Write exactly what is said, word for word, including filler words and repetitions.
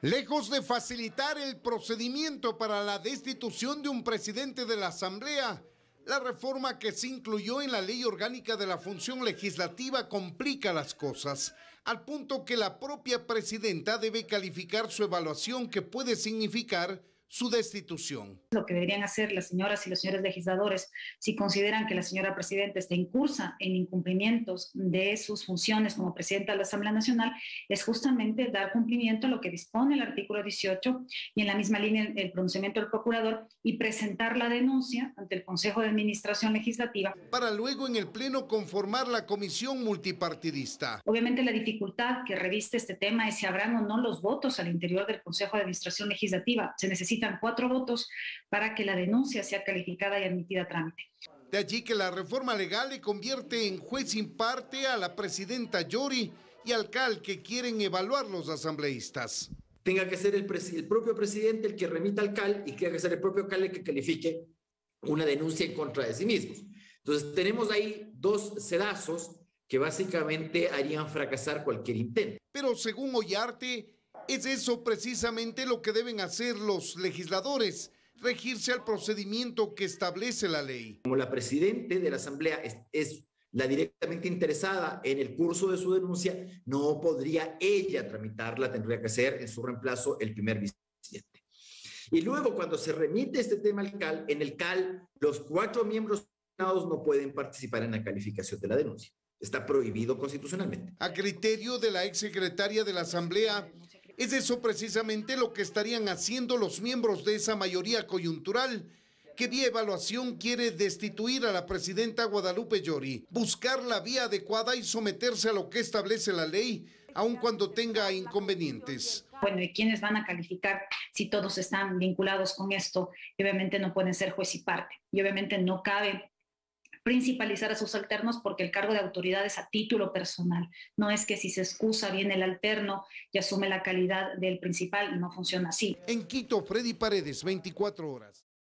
Lejos de facilitar el procedimiento para la destitución de un presidente de la Asamblea, la reforma que se incluyó en la Ley Orgánica de la Función Legislativa complica las cosas, al punto que la propia presidenta debe calificar su evaluación, que puede significar su destitución. Lo que deberían hacer las señoras y los señores legisladores, si consideran que la señora presidenta está incursa en incumplimientos de sus funciones como presidenta de la Asamblea Nacional, es justamente dar cumplimiento a lo que dispone el artículo dieciocho y en la misma línea el pronunciamiento del procurador y presentar la denuncia ante el Consejo de Administración Legislativa. Para luego en el Pleno conformar la comisión multipartidista. Obviamente la dificultad que reviste este tema es si habrán o no los votos al interior del Consejo de Administración Legislativa. Se necesita cuatro votos para que la denuncia sea calificada y admitida a trámite. De allí que la reforma legal le convierte en juez sin parte a la presidenta Yori y al C A L que quieren evaluar los asambleístas. Tenga que ser el, el propio presidente el que remita al C A L y tenga que ser el propio C A L el que califique una denuncia en contra de sí mismos. Entonces tenemos ahí dos sedazos que básicamente harían fracasar cualquier intento. Pero según Ollarte, es eso precisamente lo que deben hacer los legisladores, regirse al procedimiento que establece la ley. Como la presidenta de la Asamblea es, es la directamente interesada en el curso de su denuncia, no podría ella tramitarla, tendría que ser en su reemplazo el primer vicepresidente. Y luego cuando se remite este tema al C A L, en el C A L los cuatro miembros no pueden participar en la calificación de la denuncia. Está prohibido constitucionalmente. A criterio de la exsecretaria de la Asamblea, es eso precisamente lo que estarían haciendo los miembros de esa mayoría coyuntural que vía evaluación quiere destituir a la presidenta Guadalupe Yori, buscar la vía adecuada y someterse a lo que establece la ley, aun cuando tenga inconvenientes. Bueno, ¿y quiénes van a calificar si todos están vinculados con esto? Y obviamente no pueden ser juez y parte. Y obviamente no cabe principalizar a sus alternos porque el cargo de autoridad es a título personal. No es que si se excusa viene el alterno y asume la calidad del principal, no funciona así. En Quito, Freddy Paredes, veinticuatro horas.